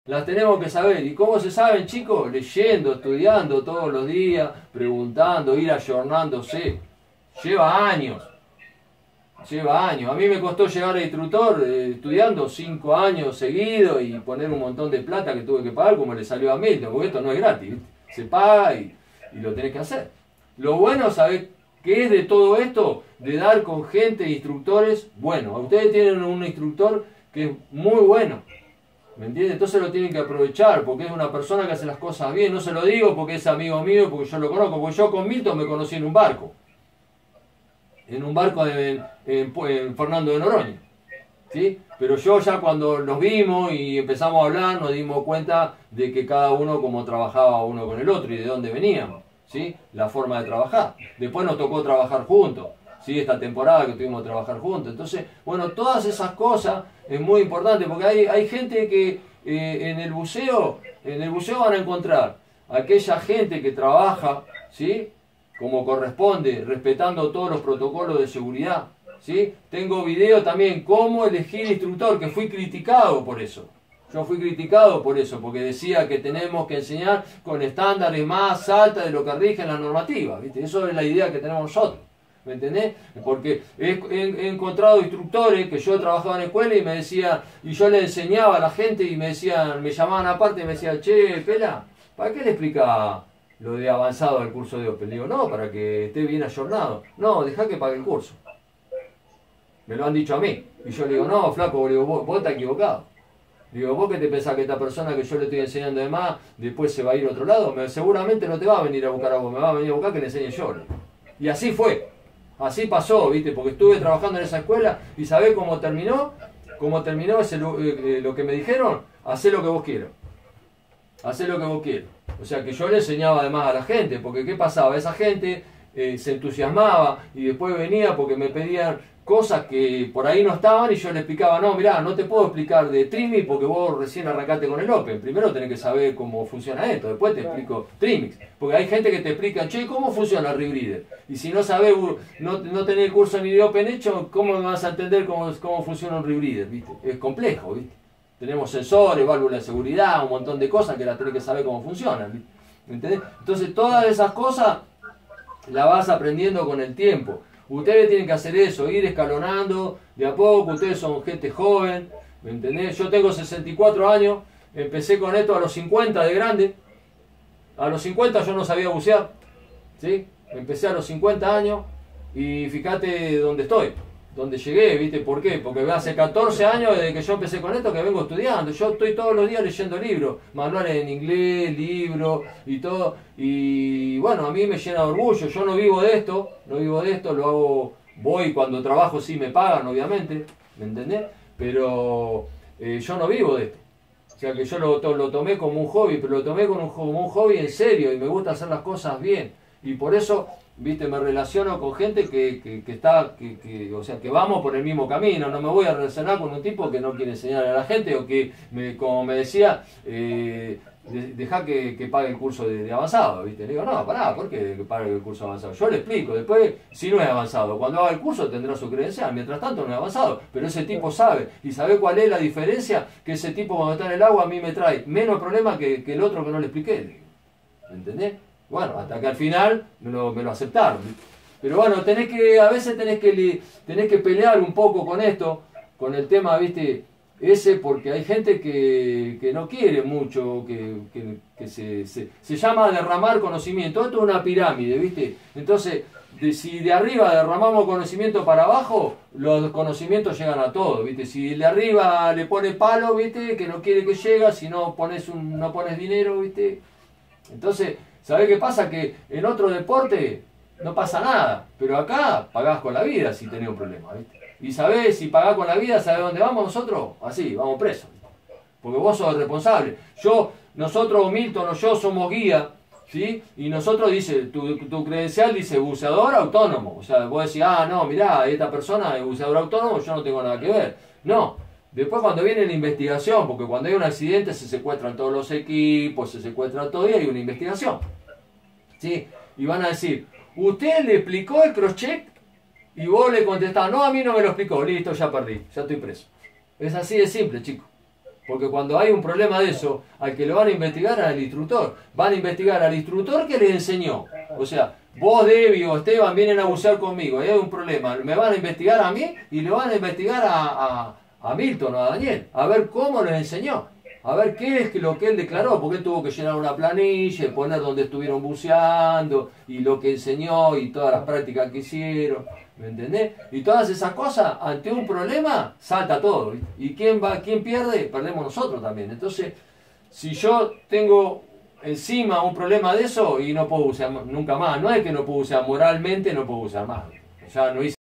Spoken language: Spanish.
Las tenemos que saber. ¿Y cómo se saben, chicos? Leyendo, estudiando todos los días, preguntando, ir ayornándose. Lleva años. Lleva años. A mí me costó llegar a instructor estudiando 5 años seguidos y poner un montón de plata que tuve que pagar como le salió a Milton, porque esto no es gratis, ¿viste? Se paga y lo tenés que hacer. Lo bueno, ¿sabés qué es de todo esto? De dar con gente, instructores buenos. Ustedes tienen un instructor que es muy bueno. ¿Me entiendes? Entonces lo tienen que aprovechar porque es una persona que hace las cosas bien. No se lo digo porque es amigo mío, porque yo lo conozco. Porque yo con Milton me conocí en un barco. En un barco en Fernando de Noroña. ¿Sí? Pero yo ya cuando nos vimos y empezamos a hablar nos dimos cuenta de que cada uno como trabajaba uno con el otro y de dónde veníamos. ¿Sí? La forma de trabajar. Después nos tocó trabajar juntos. ¿Sí? Esta temporada que tuvimos que trabajar juntos. Entonces, bueno, todas esas cosas es muy importante porque hay gente que en el buceo van a encontrar aquella gente que trabaja, ¿sí? Como corresponde, respetando todos los protocolos de seguridad, ¿sí? Tengo video también cómo elegir instructor, que fui criticado por eso. Yo fui criticado por eso, porque decía que tenemos que enseñar con estándares más altos de lo que rigen la normativa, ¿viste? Eso es la idea que tenemos nosotros. ¿Me entendés? Porque he encontrado instructores que yo trabajaba en escuela y me decía, y yo le enseñaba a la gente y me decían, me llamaban aparte y me decían, che, Pela, ¿para qué le explica lo de avanzado del curso de Opel? Le digo, no, para que esté bien ayornado. No, dejá que pague el curso. Me lo han dicho a mí. Y yo le digo, no, flaco, le digo, vos estás equivocado. Le digo, ¿vos qué te pensás que esta persona que yo le estoy enseñando de más, después se va a ir a otro lado? Seguramente no te va a venir a buscar a vos, me va a venir a buscar que le enseñe yo. Y así fue. Así pasó, ¿viste? Porque estuve trabajando en esa escuela y ¿sabés cómo terminó? ¿Cómo terminó lo que me dijeron? Hacé lo que vos quieras. Hacé lo que vos quieras. O sea que yo le enseñaba además a la gente, porque ¿qué pasaba? Esa gente se entusiasmaba y después venía porque me pedían cosas que por ahí no estaban y yo le explicaba, no, mirá, no te puedo explicar de Trimix porque vos recién arrancaste con el Open. Primero tenés que saber cómo funciona esto, después te explico Trimix. Porque hay gente que te explica, che, ¿cómo funciona el Rebreather? Y si no sabés, no tenés el curso ni de Open hecho, ¿cómo vas a entender cómo funciona un Rebreather? ¿Viste? Es complejo, ¿viste? Tenemos sensores, válvulas de seguridad, un montón de cosas que las tenés que saber cómo funcionan, ¿viste? ¿Entendés? Entonces todas esas cosas las vas aprendiendo con el tiempo. Ustedes tienen que hacer eso, ir escalonando de a poco. Ustedes son gente joven, ¿me entendés? Yo tengo 64 años, empecé con esto a los 50 de grande. A los 50 yo no sabía bucear, ¿sí? Empecé a los 50 años y fíjate dónde estoy, dónde llegué, ¿viste? ¿Por qué? Porque hace 14 años desde que yo empecé con esto que vengo estudiando. Yo estoy todos los días leyendo libros, manuales en inglés, libros y todo. Y bueno, a mí me llena de orgullo. Yo no vivo de esto, lo hago, voy cuando trabajo, sí me pagan, obviamente, ¿me entendés? Pero yo no vivo de esto. O sea que yo lo tomé como un hobby, pero lo tomé como un hobby en serio y me gusta hacer las cosas bien. Y por eso, viste, me relaciono con gente o sea, que vamos por el mismo camino. No me voy a relacionar con un tipo que no quiere enseñar a la gente o que, como me decía, deja que pague el curso de avanzado, ¿viste? Le digo, no, pará, ¿por qué que pague el curso avanzado? Yo le explico, después, si no es avanzado, cuando haga el curso tendrá su credencial, mientras tanto no es avanzado, pero ese tipo sabe, y sabe cuál es la diferencia, que ese tipo cuando está en el agua a mí me trae menos problemas que el otro que no le expliqué, ¿entendés? Bueno, hasta que al final me lo aceptaron, ¿viste? Pero bueno, a veces tenés que pelear un poco con esto, con el tema, ¿viste? Porque hay gente que no quiere mucho, que se llama derramar conocimiento. Esto es una pirámide, ¿viste? Entonces, si de arriba derramamos conocimiento para abajo, los conocimientos llegan a todos, ¿viste? Si el de arriba le pone palo, ¿viste? Que no quiere que llegue, si no pones dinero, ¿viste? Entonces, ¿sabés qué pasa? Que en otro deporte no pasa nada, pero acá pagás con la vida si tenés un problema, ¿viste? Y sabés, si pagás con la vida, ¿sabés dónde vamos nosotros? Así, vamos presos. Porque vos sos el responsable. Nosotros, Milton o yo, somos guía, ¿sí? Y nosotros dice, tu credencial dice buceador autónomo. O sea, vos decís, no, mirá, esta persona es buceador autónomo, yo no tengo nada que ver. No. Después cuando viene la investigación, porque cuando hay un accidente se secuestran todos los equipos, se secuestra todo y hay una investigación. ¿Sí? Y van a decir, ¿usted le explicó el crosscheck? Y vos le contestás, no, a mí no me lo explicó, listo, ya perdí, ya estoy preso. Es así de simple, chicos. Porque cuando hay un problema de eso, al que lo van a investigar es al instructor. Van a investigar al instructor que les enseñó. O sea, vos, Debbie o Esteban vienen a bucear conmigo y hay un problema. Me van a investigar a mí y le van a investigar a Milton o a Daniel. A ver cómo les enseñó. A ver qué es lo que él declaró. Porque él tuvo que llenar una planilla y poner dónde estuvieron buceando y lo que enseñó y todas las prácticas que hicieron. ¿Me entendés? Y todas esas cosas, ante un problema, salta todo. ¿Y quién pierde? Perdemos nosotros también. Entonces, si yo tengo encima un problema de eso y no puedo usar nunca más, no es que no puedo usar moralmente, no puedo usar más. Ya no hice